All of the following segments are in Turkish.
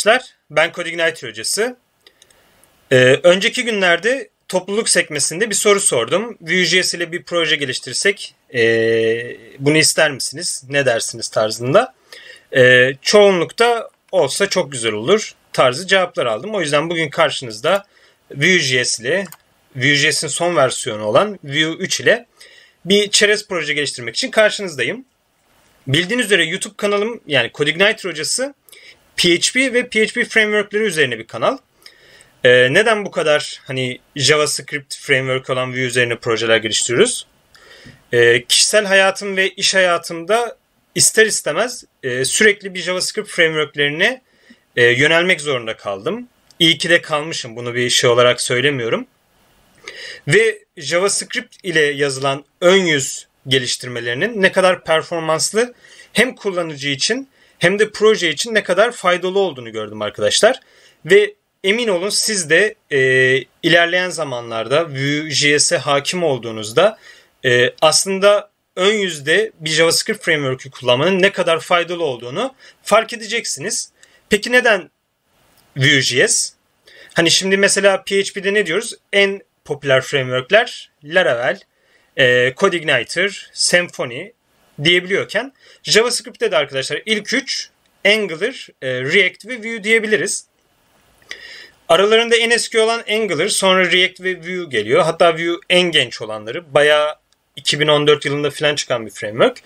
arkadaşlar. Ben CodeIgniter hocası. Önceki günlerde topluluk sekmesinde bir soru sordum. Vue.js ile bir proje geliştirsek bunu ister misiniz? Ne dersiniz tarzında. Çoğunlukta olsa çok güzel olur tarzı cevaplar aldım. O yüzden bugün karşınızda Vue.js ile Vue.js'in son versiyonu olan Vue 3 ile bir çerez proje geliştirmek için karşınızdayım. Bildiğiniz üzere YouTube kanalım yani CodeIgniter hocası PHP ve PHP frameworkleri üzerine bir kanal. Neden bu kadar JavaScript framework olan Vue üzerine projeler geliştiriyoruz? Kişisel hayatım ve iş hayatımda ister istemez sürekli bir JavaScript frameworklerine yönelmek zorunda kaldım. İyi ki de kalmışım, bunu bir şey olarak söylemiyorum. Ve JavaScript ile yazılan ön yüz geliştirmelerinin ne kadar performanslı hem kullanıcı için hem de proje için ne kadar faydalı olduğunu gördüm arkadaşlar. Ve emin olun siz de ilerleyen zamanlarda Vue.js'e hakim olduğunuzda aslında ön yüzde bir JavaScript framework'ü kullanmanın ne kadar faydalı olduğunu fark edeceksiniz. Peki neden Vue.js? Şimdi mesela PHP'de ne diyoruz? En popüler framework'ler Laravel, CodeIgniter, Symfony diyebiliyorken JavaScript'te de arkadaşlar ilk 3 Angular, React ve Vue diyebiliriz. Aralarında en eski olan Angular, sonra React ve Vue geliyor. Hatta Vue en genç olanları. Bayağı 2014 yılında falan çıkan bir framework.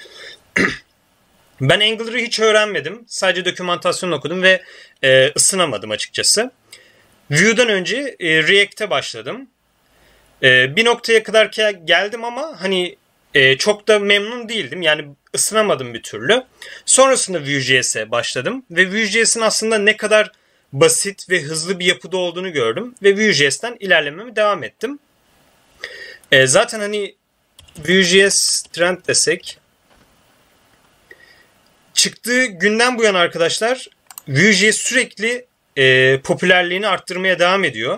Ben Angular'ı hiç öğrenmedim. Sadece dokümantasyonunu okudum ve ısınamadım açıkçası. Vue'dan önce React'e başladım. Bir noktaya kadar geldim ama çok da memnun değildim. Yani ısınamadım bir türlü. Sonrasında Vue.js'e başladım ve Vue.js'in aslında ne kadar basit ve hızlı bir yapıda olduğunu gördüm ve Vue.js'ten ilerlememe devam ettim. Zaten Vue.js trend desek, çıktığı günden bu yana arkadaşlar Vue.js sürekli popülerliğini arttırmaya devam ediyor.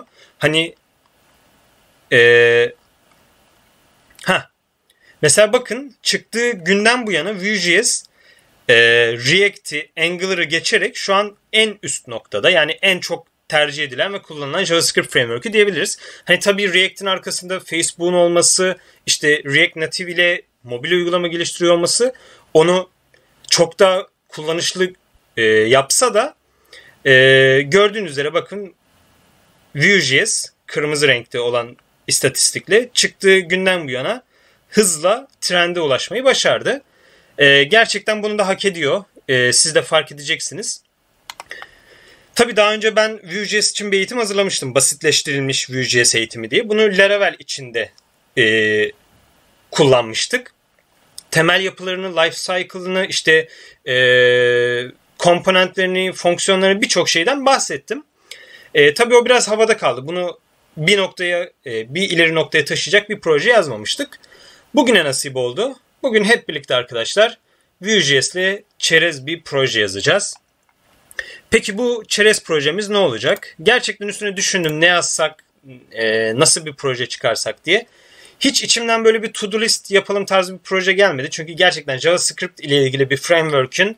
Mesela bakın, çıktığı günden bu yana Vue.js React'i, Angular'ı geçerek şu an en üst noktada, yani en çok tercih edilen ve kullanılan JavaScript framework'ü diyebiliriz. Tabii React'in arkasında Facebook'un olması, işte React Native ile mobil uygulama geliştiriyor olması onu çok da kullanışlı yapsa da gördüğünüz üzere bakın Vue.js kırmızı renkte olan istatistikle çıktığı günden bu yana hızla trende ulaşmayı başardı. Gerçekten bunu da hak ediyor. Siz de fark edeceksiniz. Tabii daha önce ben Vue.js için bir eğitim hazırlamıştım. Basitleştirilmiş Vue.js eğitimi diye. Bunu Laravel içinde kullanmıştık. Temel yapılarını, life cycle'ını, komponentlerini, fonksiyonlarını, birçok şeyden bahsettim. Tabii o biraz havada kaldı. Bunu bir ileri noktaya taşıyacak bir proje yazmamıştık. Bugüne nasip oldu. Bugün hep birlikte arkadaşlar Vue.js ile çerez bir proje yazacağız. Peki bu çerez projemiz ne olacak? Gerçekten üstüne düşündüm, ne yazsak, nasıl bir proje çıkarsak diye. Hiç içimden böyle bir to-do list yapalım tarzı bir proje gelmedi. Çünkü gerçekten JavaScript ile ilgili bir framework'ün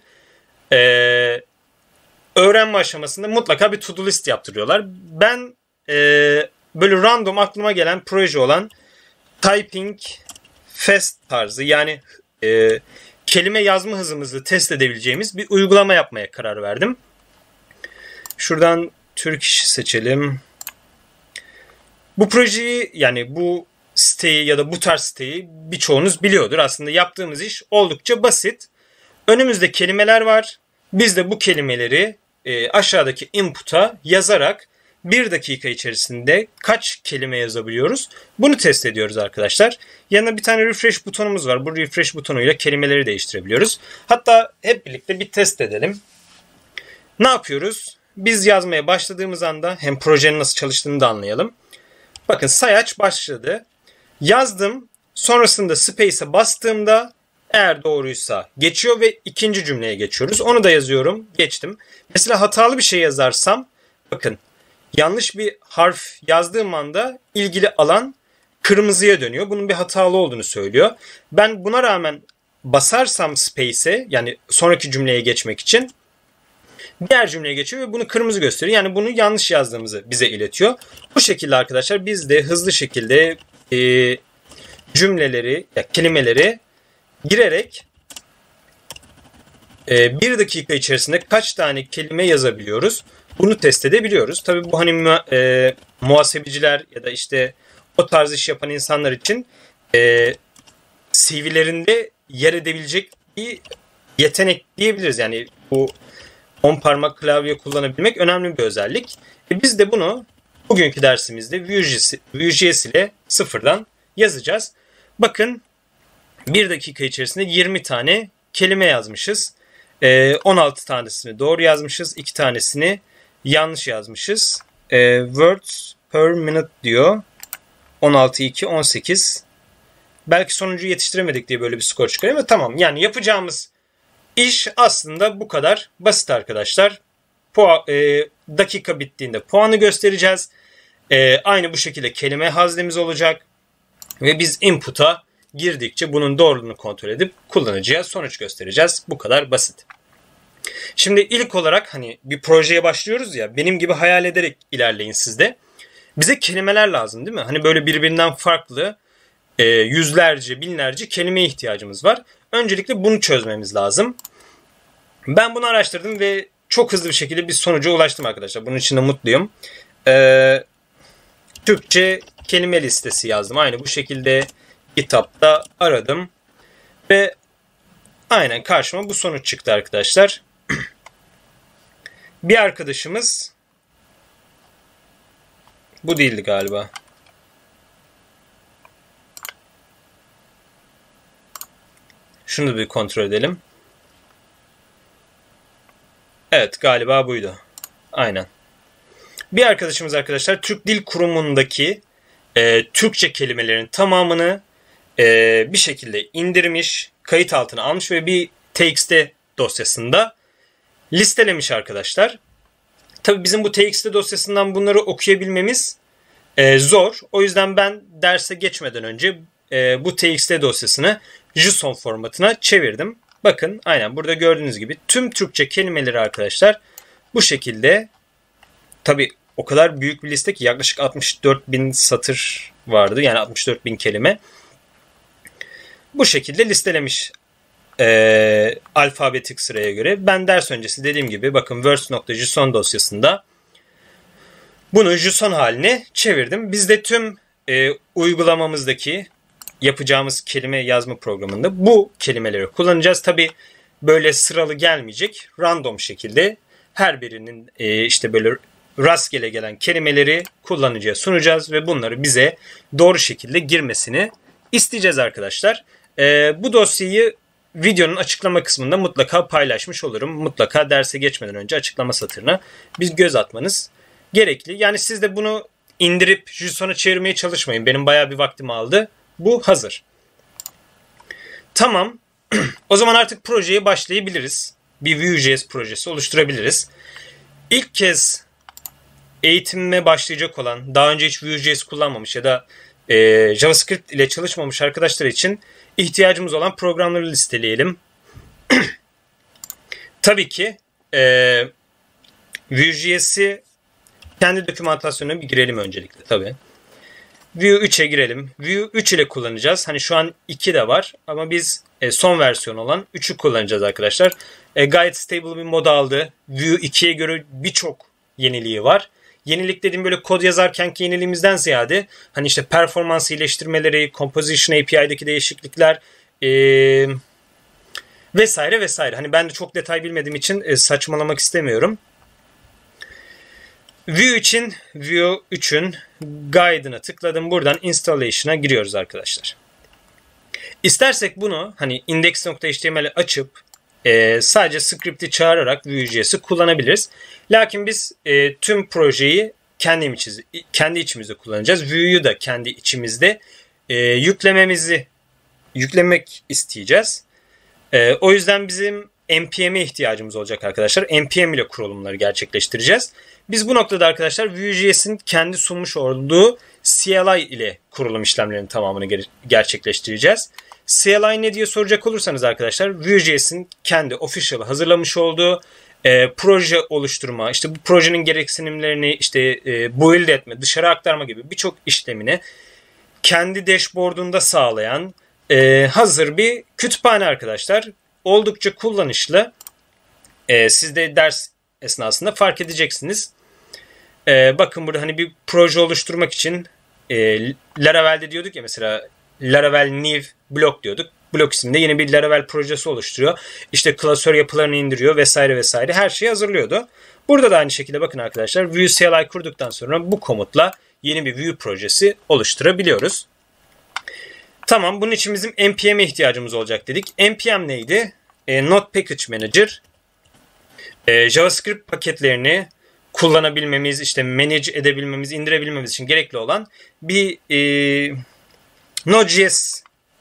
öğrenme aşamasında mutlaka bir to-do list yaptırıyorlar. Ben böyle random aklıma gelen proje olan Typing Fast tarzı, yani kelime yazma hızımızı test edebileceğimiz bir uygulama yapmaya karar verdim. Şuradan Türk işi seçelim. Bu projeyi, yani bu siteyi ya da bu tarz siteyi birçoğunuz biliyordur. Aslında yaptığımız iş oldukça basit. Önümüzde kelimeler var. Biz de bu kelimeleri aşağıdaki input'a yazarak 1 dakika içerisinde kaç kelime yazabiliyoruz? Bunu test ediyoruz arkadaşlar. Yanında bir tane refresh butonumuz var. Bu refresh butonuyla kelimeleri değiştirebiliyoruz. Hatta hep birlikte bir test edelim. Ne yapıyoruz? Biz yazmaya başladığımız anda hem projenin nasıl çalıştığını da anlayalım. Bakın sayaç başladı. Yazdım. Sonrasında space'e bastığımda eğer doğruysa geçiyor ve ikinci cümleye geçiyoruz. Onu da yazıyorum. Geçtim. Mesela hatalı bir şey yazarsam, bakın, yanlış bir harf yazdığım anda ilgili alan kırmızıya dönüyor. Bunun bir hatalı olduğunu söylüyor. Ben buna rağmen basarsam space'e, yani sonraki cümleye geçmek için, Diğer cümleye geçiyor ve bunu kırmızı gösteriyor. Yani bunu yanlış yazdığımızı bize iletiyor. Bu şekilde arkadaşlar biz de hızlı şekilde cümleleri, kelimeleri girerek 1 dakika içerisinde kaç tane kelime yazabiliyoruz? Bunu test edebiliyoruz. Tabii bu hani muhasebeciler ya da işte o tarz iş yapan insanlar için CV'lerinde yer edebilecek bir yetenek diyebiliriz. Yani bu 10 parmak klavye kullanabilmek önemli bir özellik. Biz de bunu bugünkü dersimizde Vue.js ile sıfırdan yazacağız. Bakın 1 dakika içerisinde 20 tane kelime yazmışız. 16 tanesini doğru yazmışız. 2 tanesini yanlış yazmışız. Words per minute diyor. 16, 2, 18. Belki sonuncuyu yetiştiremedik diye böyle bir skor çıkarıyor ama tamam. Yani yapacağımız iş aslında bu kadar basit arkadaşlar. Dakika bittiğinde puanı göstereceğiz. Aynı bu şekilde kelime haznemiz olacak. Ve biz input'a girdikçe bunun doğruluğunu kontrol edip kullanıcıya sonuç göstereceğiz. Bu kadar basit. Şimdi ilk olarak hani bir projeye başlıyoruz ya, benim gibi hayal ederek ilerleyin siz de. Bize kelimeler lazım değil mi? Hani böyle birbirinden farklı yüzlerce, binlerce kelimeye ihtiyacımız var. Öncelikle bunu çözmemiz lazım. Ben bunu araştırdım ve çok hızlı bir şekilde bir sonuca ulaştım arkadaşlar. Bunun için de mutluyum. Türkçe kelime listesi yazdım. Aynı bu şekilde GitHub'da aradım. Ve aynen karşıma bu sonuç çıktı arkadaşlar. Bir arkadaşımız, bu değildi galiba. Şunu da bir kontrol edelim. Evet, galiba buydu. Aynen. Bir arkadaşımız arkadaşlar Türk Dil Kurumu'ndaki Türkçe kelimelerin tamamını bir şekilde indirmiş, kayıt altına almış ve bir txt dosyasında listelemiş arkadaşlar. Tabii bizim bu txt dosyasından bunları okuyabilmemiz zor. O yüzden ben derse geçmeden önce bu txt dosyasını JSON formatına çevirdim. Bakın aynen burada gördüğünüz gibi tüm Türkçe kelimeleri arkadaşlar bu şekilde, tabii o kadar büyük bir liste ki yaklaşık 64.000 satır vardı. Yani 64.000 kelime. Bu şekilde listelemiş alfabetik sıraya göre. Ben ders öncesi dediğim gibi bakın words.json dosyasında bunu JSON haline çevirdim. Biz de tüm uygulamamızdaki yapacağımız kelime yazma programında bu kelimeleri kullanacağız. Tabii böyle sıralı gelmeyecek. Random şekilde her birinin işte böyle rastgele gelen kelimeleri kullanıcıya sunacağız ve bunları bize doğru şekilde girmesini isteyeceğiz arkadaşlar. Bu dosyayı videonun açıklama kısmında mutlaka paylaşmış olurum. Mutlaka derse geçmeden önce açıklama satırına bir göz atmanız gerekli. Yani siz de bunu indirip JSON'a çevirmeye çalışmayın. Benim bayağı bir vaktimi aldı. Bu hazır. Tamam. O zaman artık projeye başlayabiliriz. Bir Vue.js projesi oluşturabiliriz. İlk kez eğitime başlayacak olan, daha önce hiç Vue.js kullanmamış ya da JavaScript ile çalışmamış arkadaşlar için ihtiyacımız olan programları listeleyelim. Tabii ki Vue.js'i kendi dokümantasyonuna bir girelim öncelikle tabii. Vue 3'e girelim. Vue 3 ile kullanacağız. Hani şu an 2 de var ama biz son versiyon olan 3'ü kullanacağız arkadaşlar. Gayet stable bir mod aldı. Vue 2'ye göre birçok yeniliği var. Yenilik dediğim böyle kod yazarkenki yeniliğimizden ziyade hani işte performans iyileştirmeleri, composition API'deki değişiklikler vesaire vesaire. Hani ben de çok detay bilmediğim için saçmalamak istemiyorum. Vue için Vue 3'ün guide'ına tıkladım. Buradan installation'a giriyoruz arkadaşlar. İstersek bunu hani index.html'i açıp sadece script'i çağırarak Vue.js'i kullanabiliriz. Lakin biz tüm projeyi kendi içimizde kullanacağız. Vue'yu da kendi içimizde yüklemek isteyeceğiz. O yüzden bizim npm'e ihtiyacımız olacak arkadaşlar. npm ile kurulumları gerçekleştireceğiz. Biz bu noktada arkadaşlar Vue.js'in kendi sunmuş olduğu CLI ile kurulum işlemlerinin tamamını gerçekleştireceğiz. CLI ne diye soracak olursanız arkadaşlar Vue.js'in kendi official hazırlamış olduğu proje oluşturma, işte bu projenin gereksinimlerini işte build etme, dışarı aktarma gibi birçok işlemini kendi dashboard'unda sağlayan hazır bir kütüphane arkadaşlar. Oldukça kullanışlı. Siz de ders esnasında fark edeceksiniz. Bakın burada hani bir proje oluşturmak için Laravel'de diyorduk ya, mesela Laravel new block diyorduk. Blok isminde yeni bir Laravel projesi oluşturuyor. İşte klasör yapılarını indiriyor vesaire vesaire. Her şeyi hazırlıyordu. Burada da aynı şekilde bakın arkadaşlar, Vue CLI kurduktan sonra bu komutla yeni bir Vue projesi oluşturabiliyoruz. Tamam, bunun için bizim npm'e ihtiyacımız olacak dedik. npm neydi? Node Package Manager. JavaScript paketlerini kullanabilmemiz, işte manage edebilmemiz, indirebilmemiz için gerekli olan bir Node.js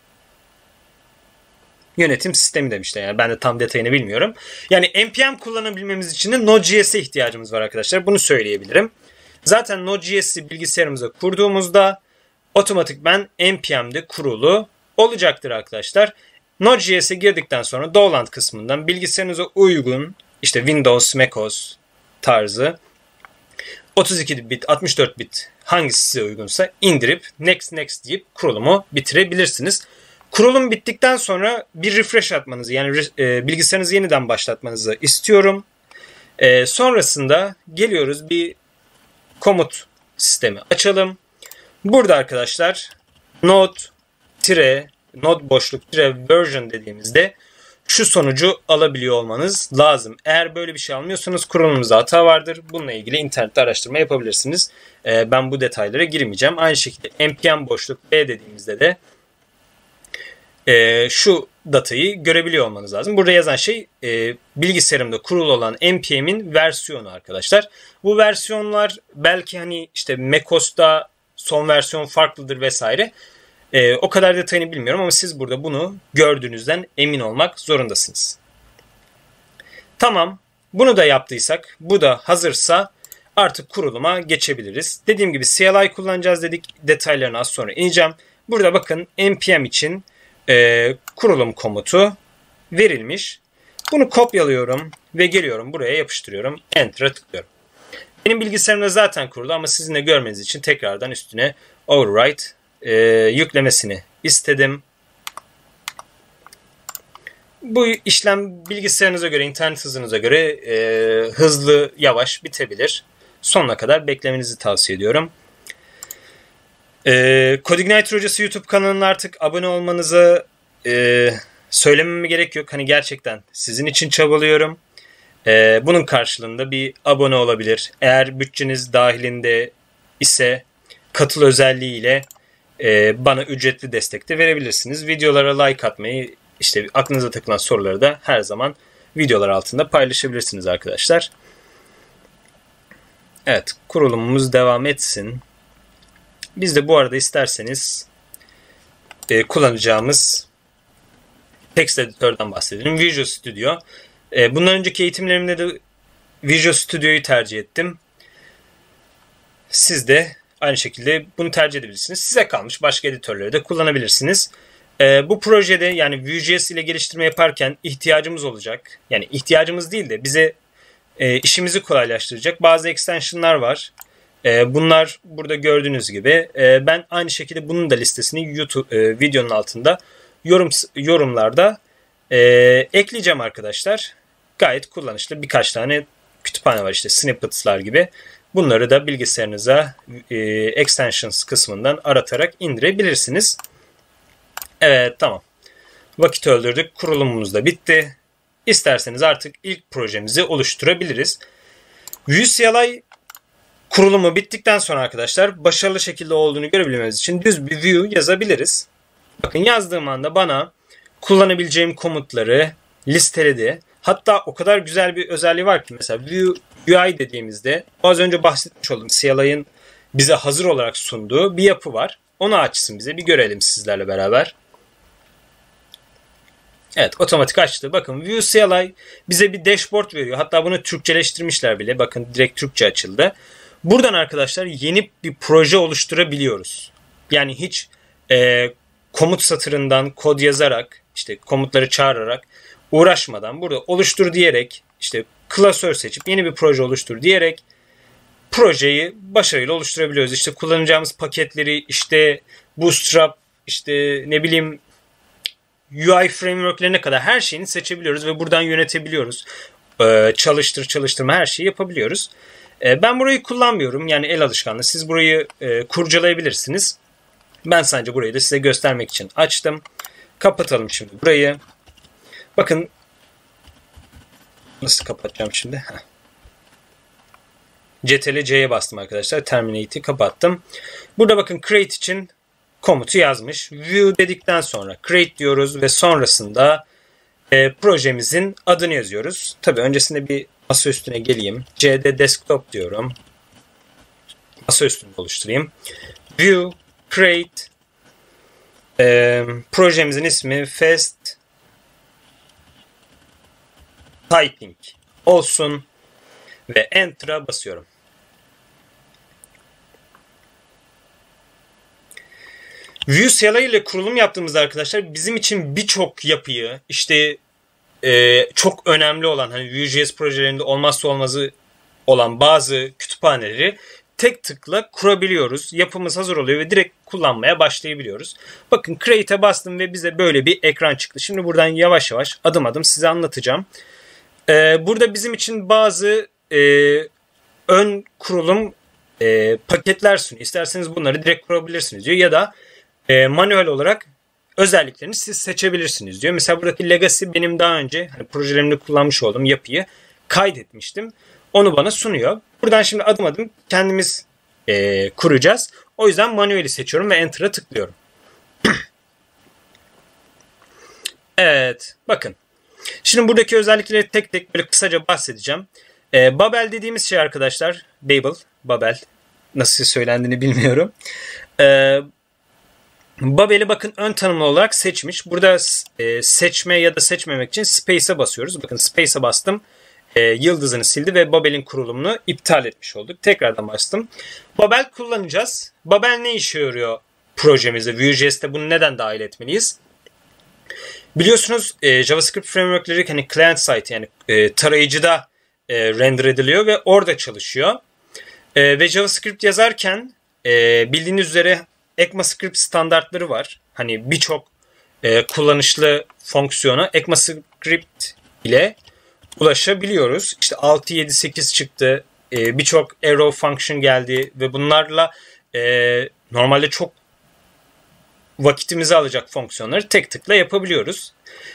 yönetim sistemi demişler. Yani ben de tam detayını bilmiyorum. Yani npm kullanabilmemiz için de Node.js'e ihtiyacımız var arkadaşlar. Bunu söyleyebilirim. Zaten Node.js'i bilgisayarımıza kurduğumuzda otomatikman npm'de kurulu olacaktır arkadaşlar. Node.js'e girdikten sonra Download kısmından bilgisayarınıza uygun işte Windows, macOS tarzı 32 bit, 64 bit hangisi size uygunsa indirip next next deyip kurulumu bitirebilirsiniz. Kurulum bittikten sonra bir refresh atmanızı, yani bilgisayarınızı yeniden başlatmanızı istiyorum. Sonrasında geliyoruz, bir komut sistemi açalım. Burada arkadaşlar node boşluk version dediğimizde şu sonucu alabiliyor olmanız lazım. Eğer böyle bir şey almıyorsanız kurulumunuzda hata vardır. Bununla ilgili internette araştırma yapabilirsiniz. Ben bu detaylara girmeyeceğim. Aynı şekilde npm boşluk b dediğimizde de şu datayı görebiliyor olmanız lazım. Burada yazan şey bilgisayarımda kurulu olan npm'in versiyonu arkadaşlar. Bu versiyonlar belki hani işte macOS'ta son versiyon farklıdır vesaire. O kadar detayını bilmiyorum ama siz burada bunu gördüğünüzden emin olmak zorundasınız. Tamam, bunu da yaptıysak, bu da hazırsa artık kuruluma geçebiliriz. Dediğim gibi CLI kullanacağız dedik. Detaylarına az sonra ineceğim. Burada bakın npm için kurulum komutu verilmiş. Bunu kopyalıyorum ve geliyorum buraya yapıştırıyorum. Enter'a tıklıyorum. Benim bilgisayarımda zaten kurulu ama sizin de görmeniz için tekrardan üstüne overwrite yüklemesini istedim. Bu işlem bilgisayarınıza göre, internet hızınıza göre hızlı, yavaş bitebilir. Sonuna kadar beklemenizi tavsiye ediyorum. Codeigniter Hocası YouTube kanalına artık abone olmanızı söylememe gerek yok. Hani gerçekten sizin için çabalıyorum. Bunun karşılığında bir abone olabilir. Eğer bütçeniz dahilinde ise katıl özelliğiyle bana ücretli destek de verebilirsiniz. Videolara like atmayı, işte aklınıza takılan soruları da her zaman videolar altında paylaşabilirsiniz arkadaşlar. Evet, kurulumumuz devam etsin. Biz de bu arada isterseniz kullanacağımız text editörden bahsedelim. Visual Studio. Bundan önceki eğitimlerimde de Visual Studio'yu tercih ettim. Siz de aynı şekilde bunu tercih edebilirsiniz. Size kalmış, başka editörleri de kullanabilirsiniz. Bu projede yani Vue.js ile geliştirme yaparken ihtiyacımız olacak. Yani ihtiyacımız değil de bize işimizi kolaylaştıracak bazı extensionlar var. Bunlar burada gördüğünüz gibi. Ben aynı şekilde bunun da listesini YouTube videonun altında yorumlarda ekleyeceğim arkadaşlar. Gayet kullanışlı birkaç tane kütüphane var, işte snippets'lar gibi. Bunları da bilgisayarınıza extensions kısmından aratarak indirebilirsiniz. Evet, tamam. Vakit öldürdük. Kurulumumuz da bitti. İsterseniz artık ilk projemizi oluşturabiliriz. Vue CLI kurulumu bittikten sonra arkadaşlar başarılı şekilde olduğunu görebilmemiz için düz bir Vue yazabiliriz. Bakın yazdığım anda bana kullanabileceğim komutları listeledi. Hatta o kadar güzel bir özelliği var ki mesela Vue UI dediğimizde az önce bahsetmiş olduğum CLI'ın bize hazır olarak sunduğu bir yapı var. Onu açsın bize, bir görelim sizlerle beraber. Evet, otomatik açtı. Bakın Vue CLI bize bir dashboard veriyor. Hatta bunu Türkçeleştirmişler bile. Bakın direkt Türkçe açıldı. Buradan arkadaşlar yeni bir proje oluşturabiliyoruz. Yani hiç komut satırından kod yazarak, işte komutları çağırarak uğraşmadan burada oluştur diyerek, işte klasör seçip yeni bir proje oluştur diyerek projeyi başarıyla oluşturabiliyoruz. İşte kullanacağımız paketleri, işte Bootstrap, işte ne bileyim UI framework'lerine kadar her şeyini seçebiliyoruz ve buradan yönetebiliyoruz. Çalıştırma her şeyi yapabiliyoruz. Ben burayı kullanmıyorum. Yani el alışkanlığı. Siz burayı kurcalayabilirsiniz. Ben sadece burayı da size göstermek için açtım. Kapatalım şimdi burayı. Bakın nasıl kapatacağım şimdi? Ctrl+C'ye bastım arkadaşlar. Terminate'i kapattım. Burada bakın create için komutu yazmış. View dedikten sonra create diyoruz ve sonrasında projemizin adını yazıyoruz. Tabii öncesinde bir masa üstüne geleyim. CD desktop diyorum. Masa üstünü oluşturayım. View, create, projemizin ismi fast typing olsun ve enter'a basıyorum. Vue CLI ile kurulum yaptığımızda arkadaşlar bizim için birçok yapıyı işte çok önemli olan hani Vue.js projelerinde olmazsa olmazı olan bazı kütüphaneleri tek tıkla kurabiliyoruz. Yapımız hazır oluyor ve direkt kullanmaya başlayabiliyoruz. Bakın Create'e bastım ve bize böyle bir ekran çıktı. Şimdi buradan yavaş yavaş adım adım size anlatacağım. Burada bizim için bazı ön kurulum paketler sunuyor. İsterseniz bunları direkt kurabilirsiniz diyor. Ya da manuel olarak özelliklerini siz seçebilirsiniz diyor. Mesela buradaki Legacy benim daha önce hani projelerimde kullanmış olduğum yapıyı kaydetmiştim. Onu bana sunuyor. Buradan şimdi adım adım kendimiz kuracağız. O yüzden manueli seçiyorum ve Enter'a tıklıyorum. Evet, bakın. Şimdi buradaki özellikleri tek tek böyle kısaca bahsedeceğim. Babel dediğimiz şey arkadaşlar, Babel nasıl söylendiğini bilmiyorum. Babel'i bakın ön tanımlı olarak seçmiş. Burada seçme ya da seçmemek için Space'e basıyoruz. Bakın Space'e bastım. Yıldızını sildi ve Babel'in kurulumunu iptal etmiş olduk. Tekrardan bastım. Babel kullanacağız. Babel ne işe yarıyor projemizde? Vue.js'te bunu neden dahil etmeliyiz? Biliyorsunuz JavaScript framework'leri hani client side yani tarayıcıda render ediliyor ve orada çalışıyor. Ve JavaScript yazarken bildiğiniz üzere ECMAScript standartları var. Hani birçok kullanışlı fonksiyona ECMAScript ile ulaşabiliyoruz. İşte 6, 7, 8 çıktı. Birçok arrow function geldi ve bunlarla normalde çok vakitimizi alacak fonksiyonları tek tıkla yapabiliyoruz.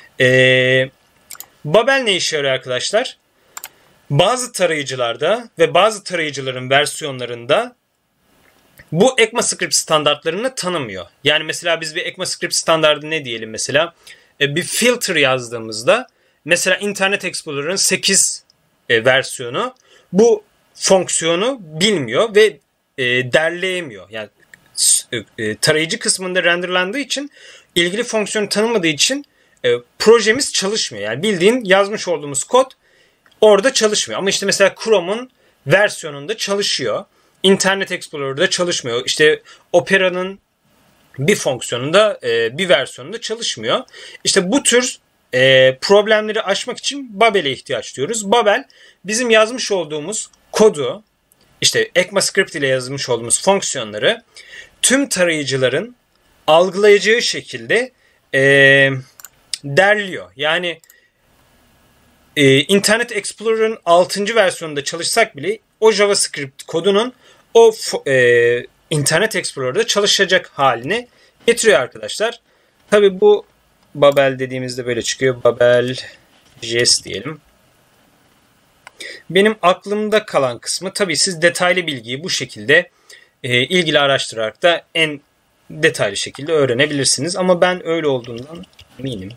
Babel ne işe yarıyor arkadaşlar? Bazı tarayıcılarda ve bazı tarayıcıların versiyonlarında bu ECMAScript standartlarını tanımıyor. Yani mesela biz bir ECMAScript standardı ne diyelim mesela? Bir filter yazdığımızda mesela Internet Explorer'ın 8 versiyonu bu fonksiyonu bilmiyor ve derleyemiyor. Yani tarayıcı kısmında renderlandığı için ilgili fonksiyonu tanımadığı için projemiz çalışmıyor. Yani bildiğin yazmış olduğumuz kod orada çalışmıyor. Ama işte mesela Chrome'un versiyonunda çalışıyor. Internet Explorer'da çalışmıyor. İşte Opera'nın bir fonksiyonunda bir versiyonunda çalışmıyor. İşte bu tür problemleri aşmak için Babel'e ihtiyaç duyuyoruz. Babel bizim yazmış olduğumuz kodu işte ECMAScript ile yazmış olduğumuz fonksiyonları tüm tarayıcıların algılayacağı şekilde derliyor. Yani Internet Explorer'ın 6. versiyonunda çalışsak bile o JavaScript kodunun o Internet Explorer'da çalışacak halini getiriyor arkadaşlar. Tabii bu Babel dediğimizde böyle çıkıyor. Babel.js diyelim. Benim aklımda kalan kısmı tabii siz detaylı bilgiyi bu şekilde ilgili araştırarak da en detaylı şekilde öğrenebilirsiniz. Ama ben öyle olduğundan eminim.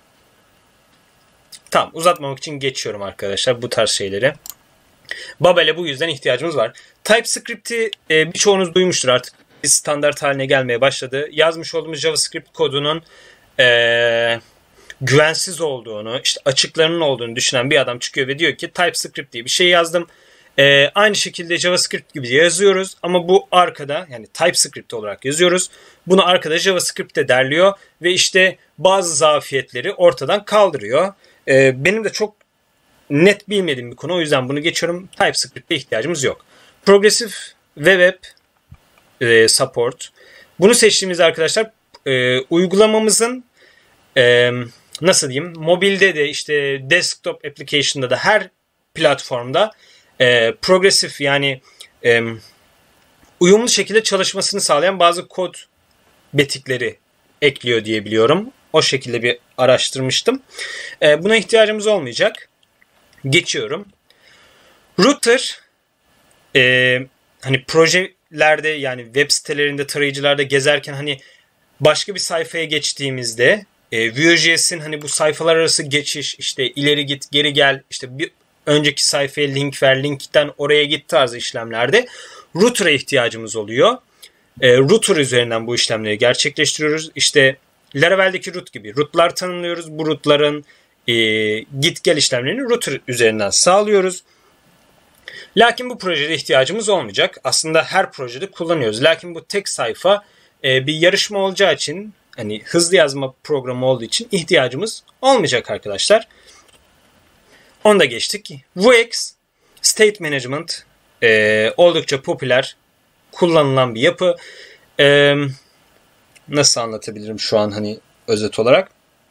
Tamam, uzatmamak için geçiyorum arkadaşlar bu tarz şeyleri. Babel'e bu yüzden ihtiyacımız var. TypeScript'i birçoğunuz duymuştur artık. Bir standart haline gelmeye başladı. Yazmış olduğumuz JavaScript kodunun güvensiz olduğunu, işte açıklarının olduğunu düşünen bir adam çıkıyor ve diyor ki TypeScript diye bir şey yazdım. Aynı şekilde JavaScript gibi yazıyoruz ama bu arkada yani TypeScript olarak yazıyoruz. Bunu arkada JavaScript'te derliyor ve işte bazı zafiyetleri ortadan kaldırıyor. Benim de çok net bilmediğim bir konu. O yüzden bunu geçiyorum. TypeScript'e ihtiyacımız yok. Progressive ve Web Support. Bunu seçtiğimizde arkadaşlar uygulamamızın nasıl diyeyim, mobilde de işte desktop application'da da her platformda progressive yani uyumlu şekilde çalışmasını sağlayan bazı kod betikleri ekliyor diye biliyorum. O şekilde bir araştırmıştım. Buna ihtiyacımız olmayacak. Geçiyorum. Router hani projelerde yani web sitelerinde, tarayıcılarda gezerken hani başka bir sayfaya geçtiğimizde Vue.js'in hani bu sayfalar arası geçiş, işte ileri git geri gel, işte bir önceki sayfaya link ver, linkten oraya git tarzı işlemlerde router'a ihtiyacımız oluyor. Router üzerinden bu işlemleri gerçekleştiriyoruz. İşte Laravel'deki root gibi rootlar tanımlıyoruz. Bu rootların git gel işlemlerini router üzerinden sağlıyoruz. Lakin bu projede ihtiyacımız olmayacak. Aslında her projede kullanıyoruz. Lakin bu tek sayfa bir yarışma olacağı için, hani hızlı yazma programı olduğu için ihtiyacımız olmayacak arkadaşlar. Onu da geçtik. Vuex State Management oldukça popüler, kullanılan bir yapı. Nasıl anlatabilirim şu an hani özet olarak?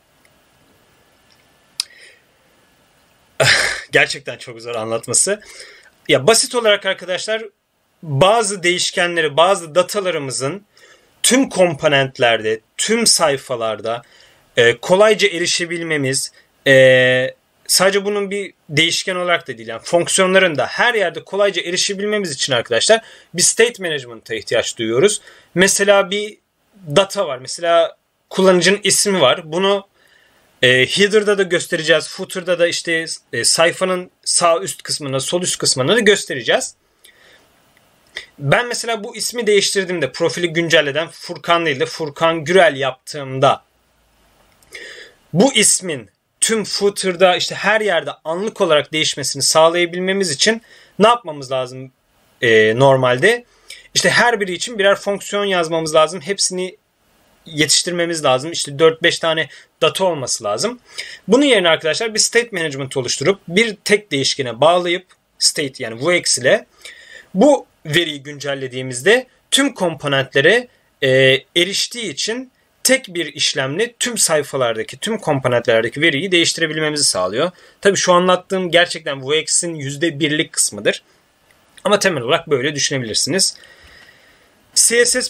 Gerçekten çok zor anlatması. Ya basit olarak arkadaşlar, bazı değişkenleri, bazı datalarımızın tüm komponentlerde, tüm sayfalarda kolayca erişebilmemiz, sadece bunun bir değişken olarak da değil, yani fonksiyonların da her yerde kolayca erişebilmemiz için arkadaşlar bir state management'a ihtiyaç duyuyoruz. Mesela bir data var, mesela kullanıcının ismi var. Bunu header'da da göstereceğiz, footer'da da işte sayfanın sağ üst kısmına, sol üst kısmına da göstereceğiz. Ben mesela bu ismi değiştirdiğimde, profili güncelleden Furkan değil de Furkan Gürel yaptığımda, bu ismin tüm footer'da işte her yerde anlık olarak değişmesini sağlayabilmemiz için ne yapmamız lazım normalde? İşte her biri için birer fonksiyon yazmamız lazım. Hepsini yetiştirmemiz lazım. İşte 4-5 tane data olması lazım. Bunun yerine arkadaşlar bir state management oluşturup bir tek değişkene bağlayıp state yani Vuex ile bu veriyi güncellediğimizde tüm komponentlere eriştiği için tek bir işlemle tüm sayfalardaki, tüm komponentlerdeki veriyi değiştirebilmemizi sağlıyor. Tabii şu anlattığım gerçekten Vuex'in %1'lik kısmıdır. Ama temel olarak böyle düşünebilirsiniz. CSS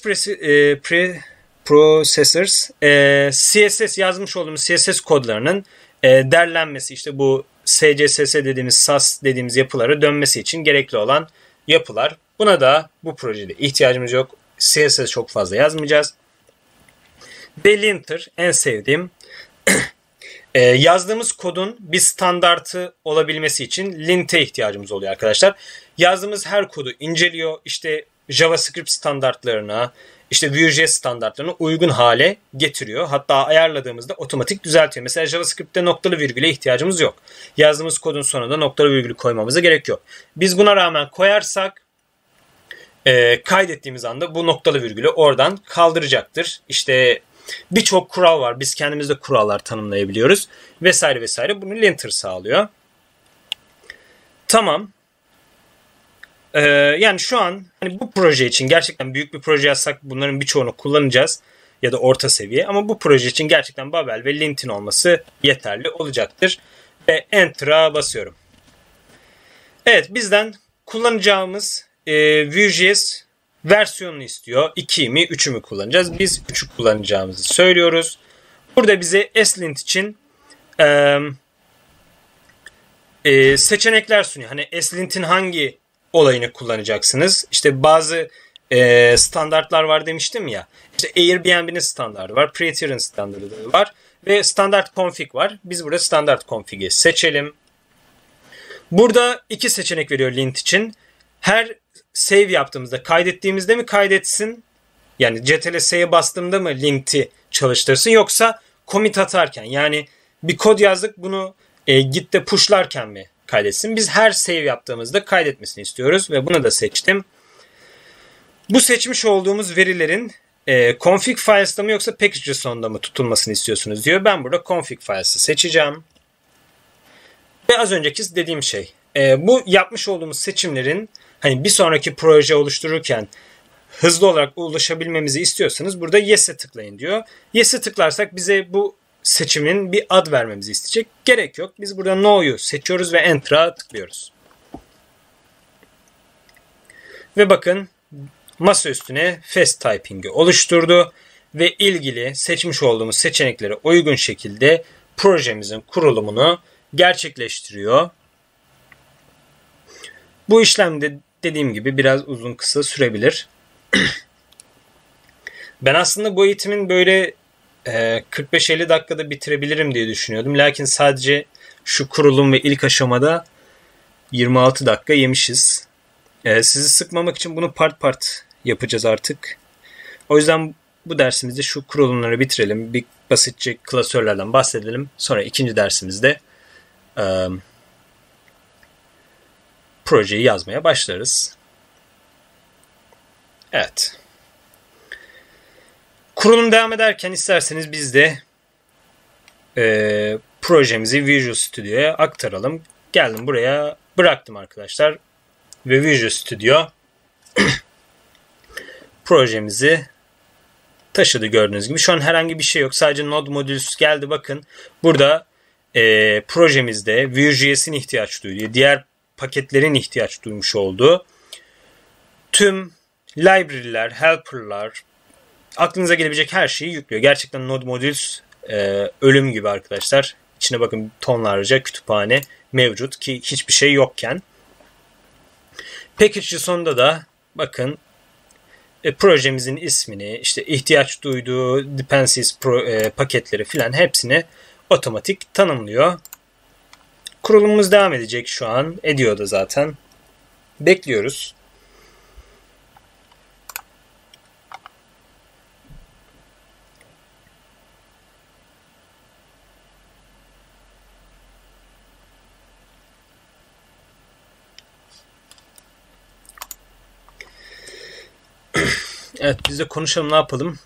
Processors, CSS yazmış olduğumuz CSS kodlarının derlenmesi, işte bu SCSS dediğimiz, SAS dediğimiz yapılara dönmesi için gerekli olan yapılar. Buna da bu projede ihtiyacımız yok. CSS çok fazla yazmayacağız. Ve linter en sevdiğim. Yazdığımız kodun bir standartı olabilmesi için lint'e ihtiyacımız oluyor arkadaşlar. Yazdığımız her kodu inceliyor. İşte JavaScript standartlarına, işte Vue.js standartlarına uygun hale getiriyor. Hatta ayarladığımızda otomatik düzeltiyor. Mesela JavaScript'te noktalı virgüle ihtiyacımız yok. Yazdığımız kodun sonunda noktalı virgülü koymamıza gerek yok. Biz buna rağmen koyarsak kaydettiğimiz anda bu noktalı virgülü oradan kaldıracaktır. İşte birçok kural var. Biz kendimiz de kurallar tanımlayabiliyoruz. Vesaire vesaire. Bunu linter sağlıyor. Tamam. Yani şu an hani bu proje için gerçekten büyük bir proje yazsak bunların birçoğunu kullanacağız. Ya da orta seviye. Ama bu proje için gerçekten Babel ve Lintin olması yeterli olacaktır. Ve Enter'a basıyorum. Evet, bizden kullanacağımız Vue.js versiyonunu istiyor. 2'yi mi 3'ü mü kullanacağız? Biz 3'ü kullanacağımızı söylüyoruz. Burada bize ESLint için seçenekler sunuyor. Hani ESLint'in hangi olayını kullanacaksınız? İşte bazı standartlar var demiştim ya. İşte Airbnb'nin standartı var. Pretier'in standartı var. Ve standart config var. Biz burada standart config'i seçelim. Burada iki seçenek veriyor lint için. Her save yaptığımızda, kaydettiğimizde mi kaydetsin? Yani CTRL-S'ye bastığımda mı linti çalıştırsın? Yoksa commit atarken, yani bir kod yazdık, bunu git'te pushlarken mi kaydetsin? Biz her save yaptığımızda kaydetmesini istiyoruz ve bunu da seçtim. Bu seçmiş olduğumuz verilerin config files'ta mı yoksa package.json'da mı tutulmasını istiyorsunuz diyor. Ben burada config files'ı seçeceğim. Ve az önceki dediğim şey. Bu yapmış olduğumuz seçimlerin hani bir sonraki proje oluştururken hızlı olarak ulaşabilmemizi istiyorsanız burada Yes'e tıklayın diyor. Yes'e tıklarsak bize bu seçimin bir ad vermemizi isteyecek. Gerek yok. Biz burada No'yu seçiyoruz ve Enter'a tıklıyoruz. Ve bakın masa üstüne Fast Typing'i oluşturdu ve ilgili seçmiş olduğumuz seçeneklere uygun şekilde projemizin kurulumunu gerçekleştiriyor. Bu işlemde dediğim gibi biraz uzun kısa sürebilir. Ben aslında bu eğitimin böyle 45-50 dakikada bitirebilirim diye düşünüyordum. Lakin sadece şu kurulum ve ilk aşamada 26 dakika yemişiz. Sizi sıkmamak için bunu part part yapacağız artık. O yüzden bu dersimizde şu kurulumları bitirelim. Bir basitçe klasörlerden bahsedelim. Sonra ikinci dersimizde projeyi yazmaya başlarız. Evet. Kurulum devam ederken isterseniz biz de projemizi Visual Studio'ya aktaralım. Geldim buraya bıraktım arkadaşlar. Ve Visual Studio projemizi taşıdı gördüğünüz gibi. Şu an herhangi bir şey yok. Sadece Node Modules geldi. Bakın burada projemizde Vue.js'in ihtiyaç duyduğu, diğer paketlerin ihtiyaç duymuş olduğu tüm library'ler, helper'lar, aklınıza gelebilecek her şeyi yüklüyor. Gerçekten Node Modules ölüm gibi arkadaşlar. İçine bakın tonlarca kütüphane mevcut ki hiçbir şey yokken. Package'in sonunda da bakın projemizin ismini, işte ihtiyaç duyduğu dependencies paketleri filan hepsini otomatik tanımlıyor. Kurulumumuz devam edecek şu an. Ediyor da zaten. Bekliyoruz. Evet, biz de konuşalım, ne yapalım.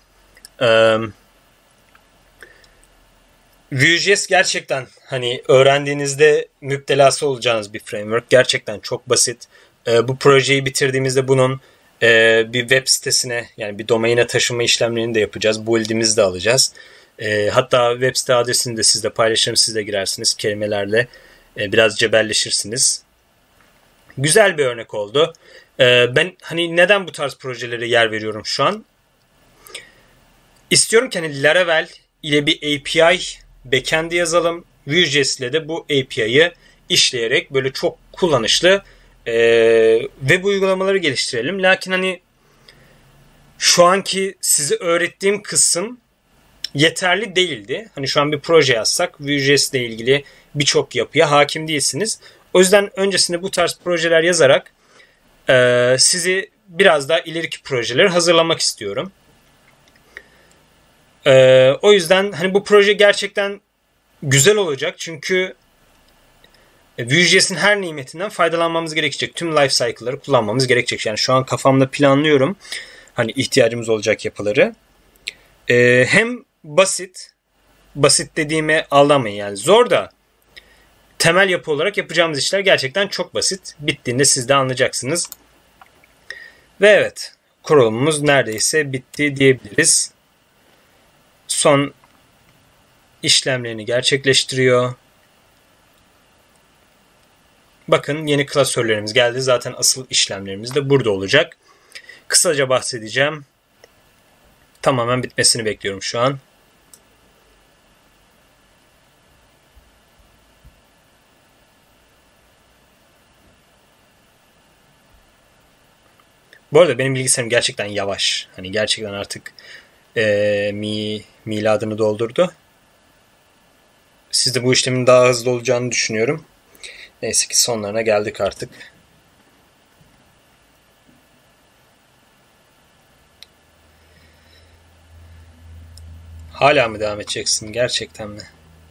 Vue.js gerçekten hani öğrendiğinizde müptelası olacağınız bir framework. Gerçekten çok basit. Bu projeyi bitirdiğimizde bunun bir web sitesine, yani bir domaine taşıma işlemlerini de yapacağız. Build'imizi de alacağız. Hatta web site adresini de sizle paylaşırım. Siz de girersiniz kelimelerle. Biraz cebelleşirsiniz. Güzel bir örnek oldu. Ben hani neden bu tarz projelere yer veriyorum şu an? İstiyorum ki hani Laravel ile bir API backend'i yazalım. Vue.js ile de bu API'yi işleyerek böyle çok kullanışlı web uygulamaları geliştirelim. Lakin hani şu anki size öğrettiğim kısım yeterli değildi. Hani şu an bir proje yazsak Vue.js ile ilgili birçok yapıya hakim değilsiniz. O yüzden öncesinde bu tarz projeler yazarak sizi biraz daha ileriki projeleri hazırlamak istiyorum. O yüzden hani bu proje gerçekten güzel olacak. Çünkü Vue.js'in her nimetinden faydalanmamız gerekecek. Tüm life cycle'ları kullanmamız gerekecek. Yani şu an kafamda planlıyorum. Hani ihtiyacımız olacak yapıları. Hem basit dediğime aldanmayın, yani zor da temel yapı olarak yapacağımız işler gerçekten çok basit. Bittiğinde siz de anlayacaksınız. Ve evet, kurulumumuz neredeyse bitti diyebiliriz. Son işlemlerini gerçekleştiriyor. Bakın yeni klasörlerimiz geldi. Zaten asıl işlemlerimiz de burada olacak. Kısaca bahsedeceğim. Tamamen bitmesini bekliyorum şu an. Bu arada benim bilgisayarım gerçekten yavaş. Hani gerçekten artık miladını doldurdu. Siz de bu işlemin daha hızlı olacağını düşünüyorum. Neyse ki sonlarına geldik artık. Hala mı devam edeceksin? Gerçekten mi?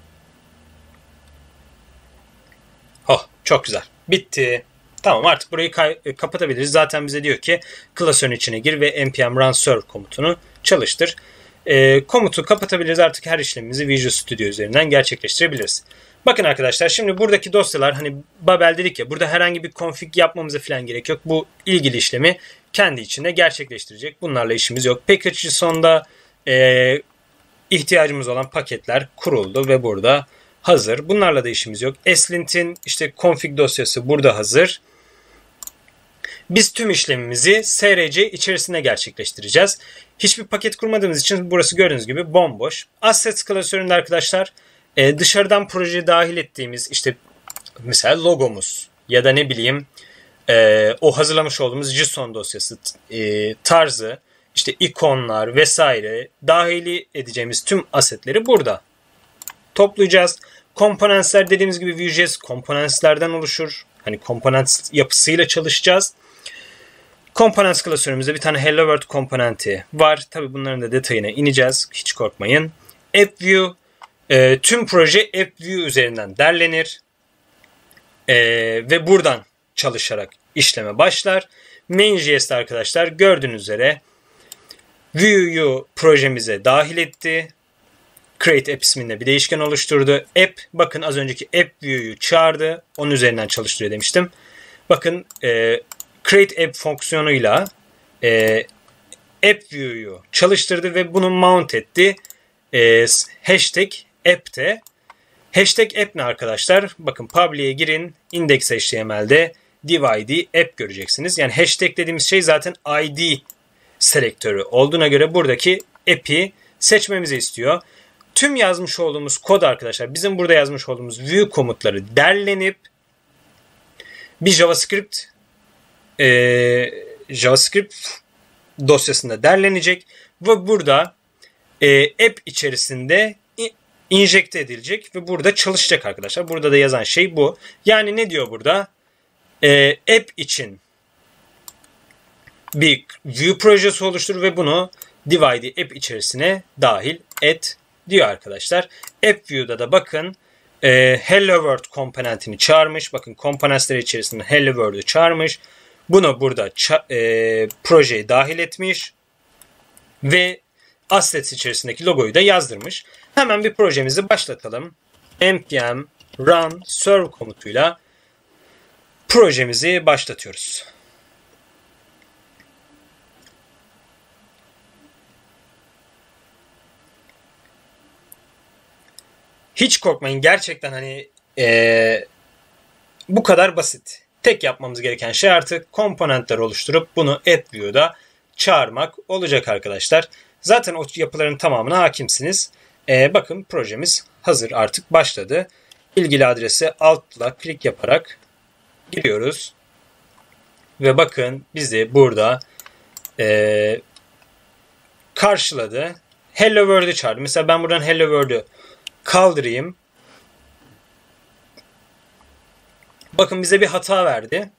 Oh, çok güzel. Bitti. Tamam, artık burayı kapatabiliriz. Zaten bize diyor ki klasörün içine gir ve npm run serve komutunu çalıştır. Komutu kapatabiliriz. Artık her işlemimizi Visual Studio üzerinden gerçekleştirebiliriz. Bakın arkadaşlar, şimdi buradaki dosyalar, hani Babel dedik ya, burada herhangi bir config yapmamıza falan gerek yok. Bu ilgili işlemi kendi içinde gerçekleştirecek. Bunlarla işimiz yok. Package.json'da ihtiyacımız olan paketler kuruldu ve burada hazır. Bunlarla da işimiz yok. Eslint'in işte config dosyası burada hazır. Biz tüm işlemimizi SRC içerisinde gerçekleştireceğiz. Hiçbir paket kurmadığımız için burası gördüğünüz gibi bomboş. Assets klasöründe arkadaşlar dışarıdan projeye dahil ettiğimiz işte mesela logomuz ya da ne bileyim o hazırlamış olduğumuz JSON dosyası tarzı, işte ikonlar vesaire dahili edeceğimiz tüm asetleri burada toplayacağız. Komponentler dediğimiz gibi Vue.js komponentlerden oluşur. Hani komponent yapısıyla çalışacağız. Components klasörümüzde bir tane Hello World komponenti var. Tabi bunların da detayına ineceğiz. Hiç korkmayın. AppView, tüm proje AppView üzerinden derlenir. Ve buradan çalışarak işleme başlar. Main.js'de arkadaşlar gördüğünüz üzere Vue'yu projemize dahil etti. Create App isminde bir değişken oluşturdu. App, bakın az önceki AppView'yu çağırdı. Onun üzerinden çalıştırıyor demiştim. Bakın Create App fonksiyonuyla AppView'yu çalıştırdı ve bunu mount etti. Hashtag app'te. Hashtag app ne arkadaşlar? Bakın public'e girin. Index.html'de div.id app göreceksiniz. Yani hashtag dediğimiz şey zaten ID selektörü olduğuna göre buradaki app'i seçmemizi istiyor. Tüm yazmış olduğumuz kod arkadaşlar, bizim burada yazmış olduğumuz Vue komutları derlenip bir JavaScript dosyasında derlenecek ve burada app içerisinde injekte edilecek ve burada çalışacak arkadaşlar. Burada da yazan şey bu. Yani ne diyor burada? App için bir Vue projesi oluştur ve bunu div.id app içerisine dahil et diyor arkadaşlar. AppView'da da bakın Hello World komponentini çağırmış. Bakın komponentler içerisinde Hello World'u çağırmış. Bunu burada projeye dahil etmiş ve assets içerisindeki logoyu da yazdırmış. Hemen bir projemizi başlatalım. npm run serve komutuyla projemizi başlatıyoruz. Hiç korkmayın, gerçekten hani bu kadar basit. Tek yapmamız gereken şey artık komponentler oluşturup bunu AppView'da çağırmak olacak arkadaşlar. Zaten o yapıların tamamına hakimsiniz. Bakın projemiz hazır, artık başladı. İlgili adrese altla klik yaparak giriyoruz. Ve bakın bizi burada karşıladı. Hello World'ü çağırdı. Mesela ben buradan Hello World'ü kaldırayım. Bakın bize bir hata verdi.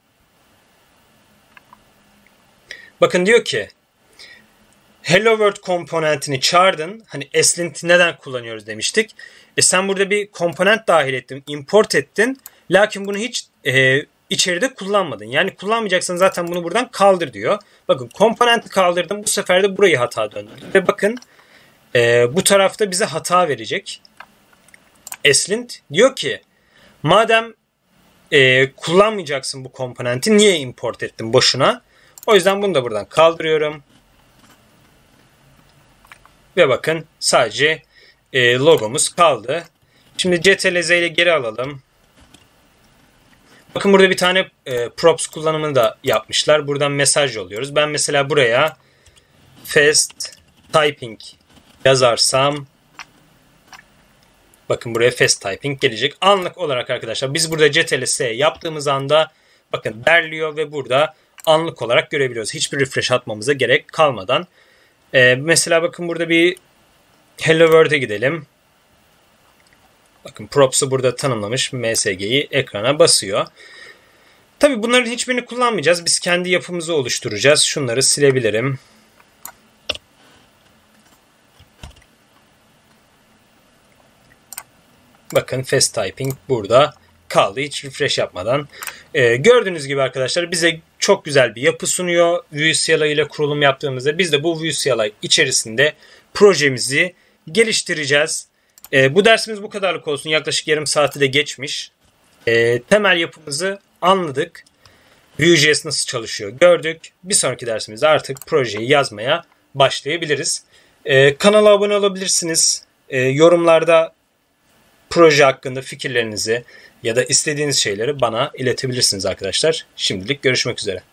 Bakın diyor ki Hello World komponentini çağırdın. Hani Eslint neden kullanıyoruz demiştik. Sen burada bir komponent dahil ettin, import ettin. Lakin bunu hiç içeride kullanmadın. Yani kullanmayacaksan zaten bunu buradan kaldır diyor. Bakın komponenti kaldırdım. Bu sefer de burayı hata döndürdü. Ve bakın bu tarafta bize hata verecek. Eslint diyor ki madem kullanmayacaksın bu komponenti, niye import ettin boşuna? O yüzden bunu da buradan kaldırıyorum. Ve bakın sadece logomuz kaldı. Şimdi ctrl-z ile geri alalım. Bakın burada bir tane props kullanımını da yapmışlar. Buradan mesaj yolluyoruz. Ben mesela buraya fast typing yazarsam bakın buraya fast typing gelecek. Anlık olarak arkadaşlar biz burada ctrl-s yaptığımız anda bakın derliyor ve burada anlık olarak görebiliyoruz. Hiçbir refresh atmamıza gerek kalmadan. Mesela bakın burada bir Hello World'e gidelim. Bakın props'u burada tanımlamış. MSG'yi ekrana basıyor. Tabi bunların hiçbirini kullanmayacağız. Biz kendi yapımızı oluşturacağız. Şunları silebilirim. Bakın fast typing burada kaldı. Hiç refresh yapmadan. Gördüğünüz gibi arkadaşlar bize çok güzel bir yapı sunuyor. Vue CLI ile kurulum yaptığımızda biz de bu Vue CLI içerisinde projemizi geliştireceğiz. Bu dersimiz bu kadarlık olsun. Yaklaşık yarım saati de geçmiş. Temel yapımızı anladık. Vue.js nasıl çalışıyor gördük. Bir sonraki dersimizde artık projeyi yazmaya başlayabiliriz. Kanala abone olabilirsiniz. Yorumlarda proje hakkında fikirlerinizi ya da istediğiniz şeyleri bana iletebilirsiniz arkadaşlar. Şimdilik görüşmek üzere.